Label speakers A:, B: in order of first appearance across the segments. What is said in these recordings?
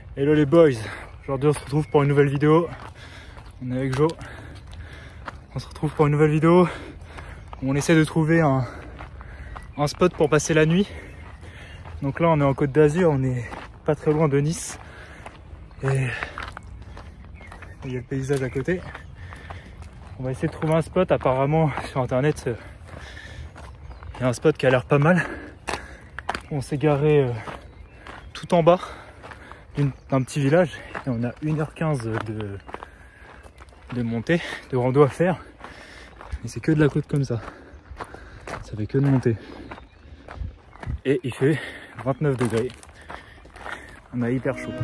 A: Hello les boys, aujourd'hui on se retrouve pour une nouvelle vidéo. On est avec Jo. On se retrouve pour une nouvelle vidéo où on essaie de trouver un spot pour passer la nuit. Donc là on est en Côte d'Azur, on est pas très loin de Nice. Et il y a le paysage à côté. On va essayer de trouver un spot. Apparemment sur internet il y a un spot qui a l'air pas mal. On s'est garé tout en bas d'un petit village et on a 1h15 de montée, de rando à faire. Et c'est que de la côte comme ça. Ça fait que de monter. Et il fait 29 degrés. On a hyper chaud.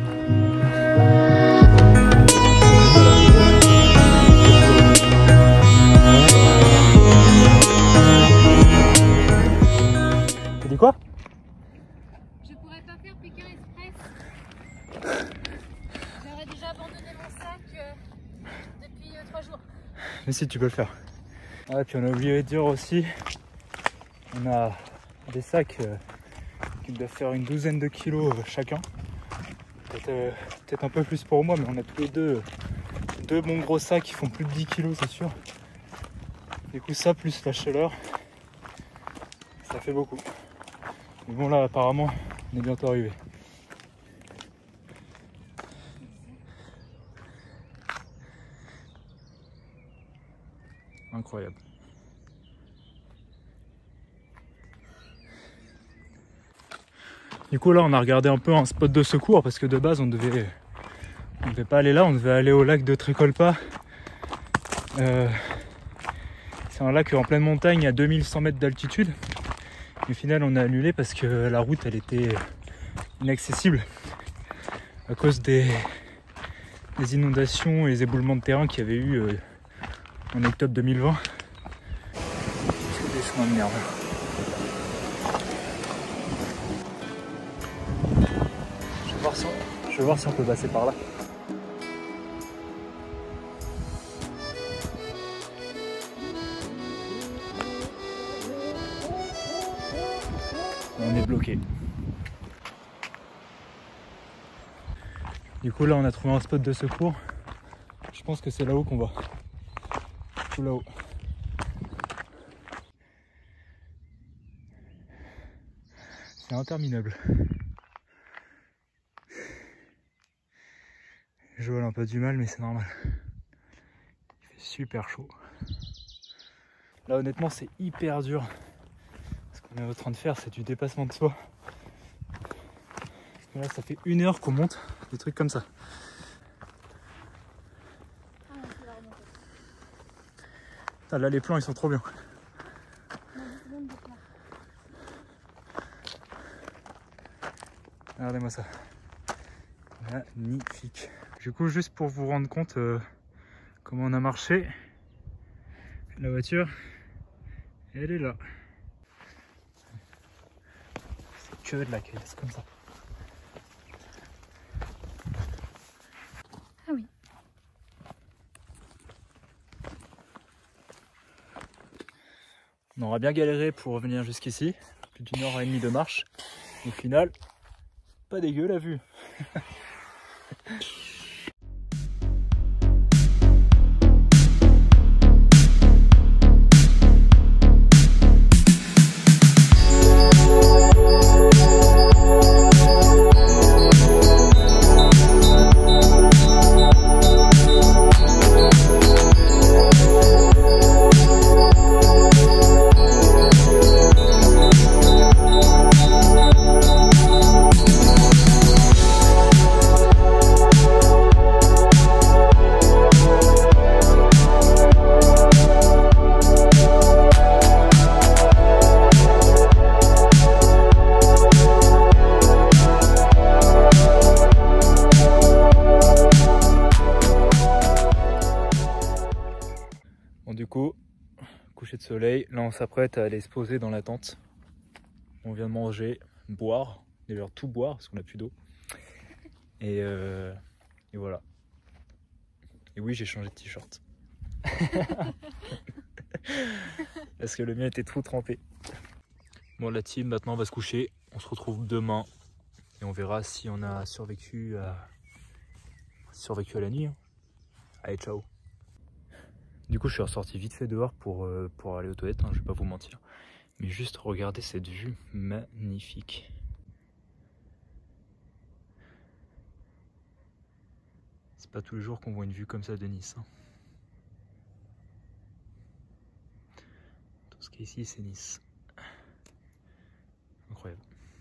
A: Tu dis quoi?
B: Je pourrais pas faire Pékin Express. J'aurais déjà abandonné mon sac depuis 3 jours.
A: Mais si, tu peux le faire. Ah, puis on a oublié de dire aussi, on a des sacs qui doivent faire une douzaine de kilos chacun. Peut-être un peu plus pour moi, mais on a tous les deux bons gros sacs qui font plus de 10 kilos, c'est sûr. Du coup, ça plus la chaleur, ça fait beaucoup. Mais bon, là, apparemment, on est bientôt arrivé. Incroyable. Du coup là on a regardé un peu un spot de secours parce que de base on devait pas aller là, on devait aller au lac de Trécolpa. C'est un lac en pleine montagne à 2100 mètres d'altitude. Au final on a annulé parce que la route elle était inaccessible à cause des inondations et les éboulements de terrain qu'il y avait eu en octobre 2020. C'est des chemins de merde. Je vais voir si on peut passer par là. On est bloqué. Du coup là on a trouvé un spot de secours. Je pense que c'est là-haut qu'on va. Tout là-haut. C'est interminable. Joël a un peu du mal mais c'est normal. Il fait super chaud. Là honnêtement c'est hyper dur. Ce qu'on est en train de faire c'est du dépassement de soi. Parce que là ça fait 1 heure qu'on monte des trucs comme ça. Ah, là les plans ils sont trop bien. Regardez-moi ça. Magnifique. Du coup juste pour vous rendre compte comment on a marché, la voiture elle est là. C'est que de la caisse comme ça.
B: Ah oui.
A: On aura bien galéré pour revenir jusqu'ici, plus d'1h30 de marche. Au final, pas dégueu la vue. Bon du coup, coucher de soleil, là on s'apprête à aller se poser dans la tente. On vient de manger, boire, d'ailleurs tout boire parce qu'on n'a plus d'eau. Et voilà. Et oui j'ai changé de t-shirt. Parce que le mien était trop trempé. Bon la team maintenant va se coucher, on se retrouve demain. Et on verra si on a survécu survécu à la nuit. Hein. Allez, ciao. Du coup, je suis ressorti vite fait dehors pour aller aux toilettes, hein, je vais pas vous mentir. Mais juste regardez cette vue magnifique. C'est pas tous les jours qu'on voit une vue comme ça de Nice. Hein. Tout ce qui est ici, c'est Nice. Incroyable.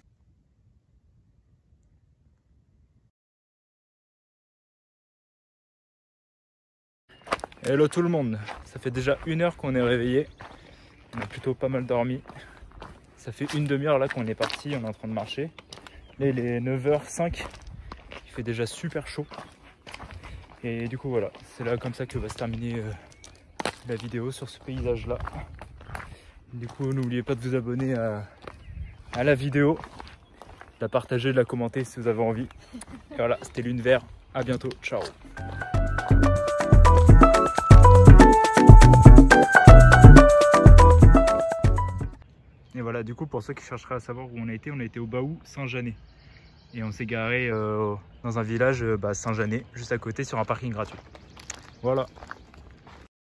A: Hello tout le monde, ça fait déjà 1 heure qu'on est réveillé. On a plutôt pas mal dormi. Ça fait une demi-heure là qu'on est parti, on est en train de marcher. Là il est 9h05, il fait déjà super chaud. Et du coup voilà, c'est là comme ça que va se terminer la vidéo sur ce paysage là. Du coup n'oubliez pas de vous abonner à la vidéo, de la partager, de la commenter si vous avez envie. Et voilà, c'était Lune Vert, à bientôt, ciao. Et voilà, du coup, pour ceux qui chercheraient à savoir où on a été au Baou Saint-Janet. Et on s'est garé dans un village Saint-Janet, juste à côté, sur un parking gratuit. Voilà.